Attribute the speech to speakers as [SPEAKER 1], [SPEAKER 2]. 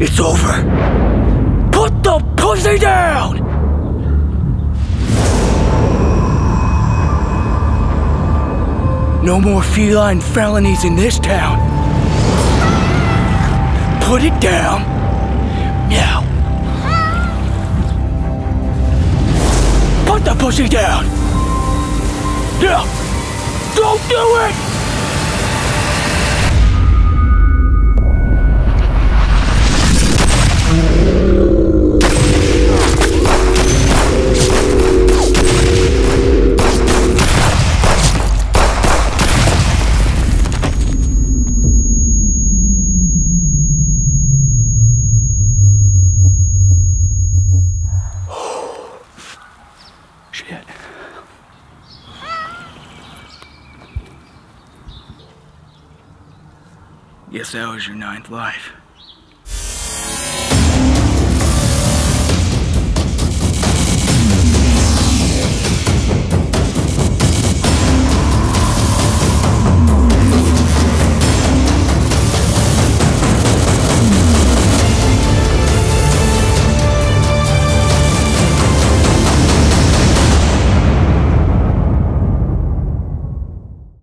[SPEAKER 1] It's over. Put the pussy down! No more feline felonies in this town. Put it down. Now. Put the pussy down. Now. Don't do it! Shit. Guess that was your 9th life.